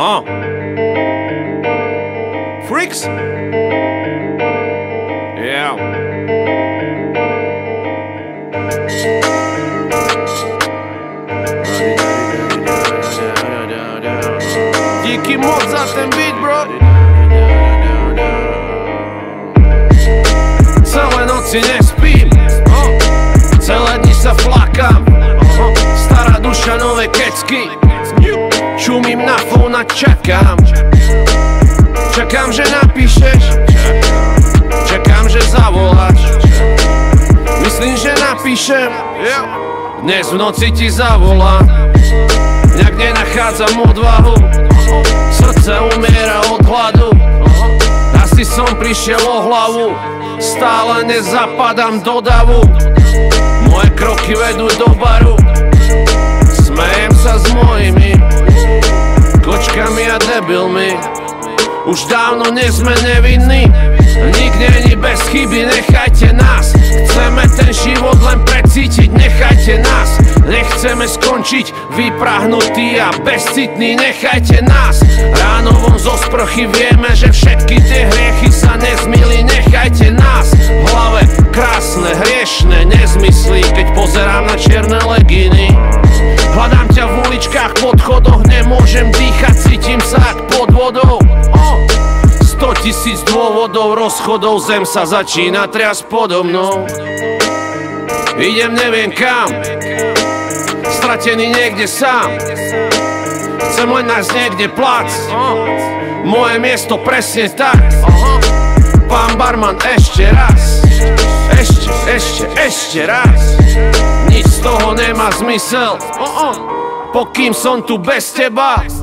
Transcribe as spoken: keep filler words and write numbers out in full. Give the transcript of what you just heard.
Oh. Freaks? Yeah. Díky moc za ten beat, bro. Celé noci nespím, oh. Celé dni sa flakám, oh. Stará duša, nové kecky. Čumím na fón a čakám. Čakám, že napíšeš, čakám, že zavoláš. Myslím, že napíšem, dnes v noci ti zavolám. Nejak nenachádzam odvahu, srdce umiera od hladu. Asi som prišiel o hlavu, stále nezapadám do davu. Moje kroky vedú do baru, smejem sa s mojimi kočkami a debilmi. Už dávno nie sme nevinní, nik není bez chyby, nechajte nás. Chceme ten život len precítiť, nechajte nás. Nechceme skončiť vyprahnutí a bezcitní, nechajte nás. Ráno von zo sprchy vieme, že všetky tie hriechy sa nezmýli, nechajte nás. V hlave krásne, hriešne nezmysly, keď pozerám na čierne legíny. Hľadám ťa v uličkách, podchodoch, nemôžem dýchať, cítim sa jak pod vodou. Sto tisíc dôvodov, rozchodov, zem sa začína triasť podo mnou. Idem neviem kam, stratený niekde sám. Chcem len nájsť niekde plac, moje miesto presne tak. Pán barman, ešte raz, ešte, ešte, ešte raz. Nič z toho nemá zmysel, pokým som tu bez teba.